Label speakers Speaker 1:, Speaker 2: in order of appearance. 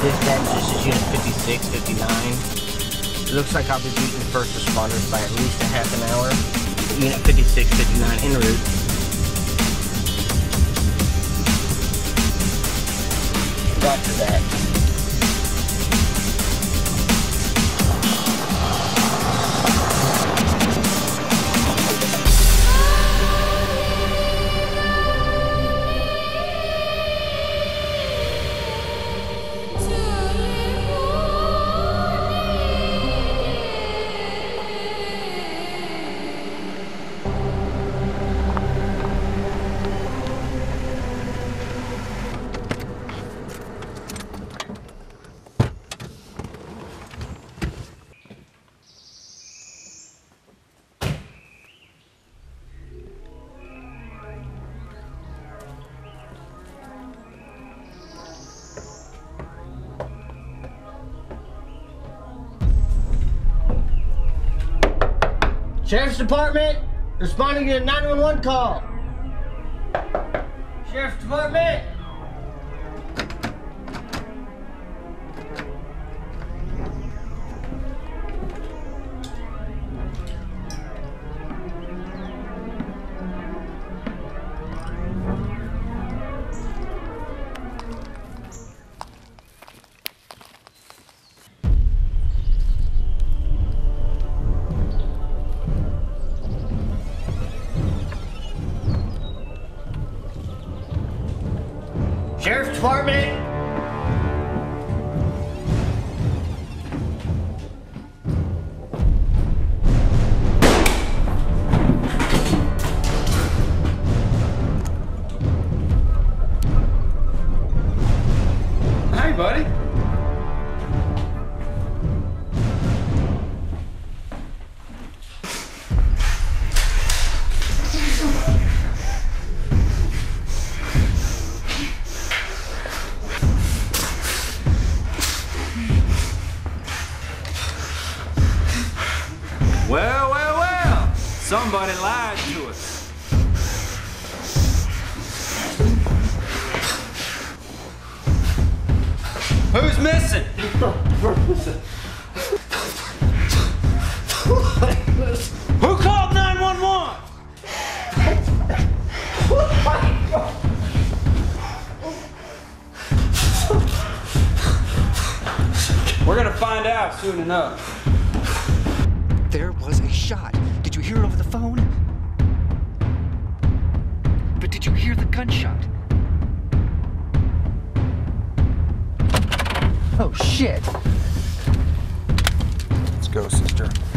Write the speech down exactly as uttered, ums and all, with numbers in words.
Speaker 1: Dispatch, this is Unit fifty-six fifty-nine. It looks like I'll be beating first responders by at least a half an hour. Unit fifty-six fifty-nine en route. Roger that. Sheriff's Department, responding to a nine one one call. Sheriff's Department. Sheriff's Department!
Speaker 2: Hey, buddy. Well, well, well, somebody lied to us. Who's missing? Who called nine one one? We're gonna find out soon enough.
Speaker 3: There was a shot. Did you hear it over the phone? But did you hear the gunshot? Oh, shit.
Speaker 4: Let's go, sister.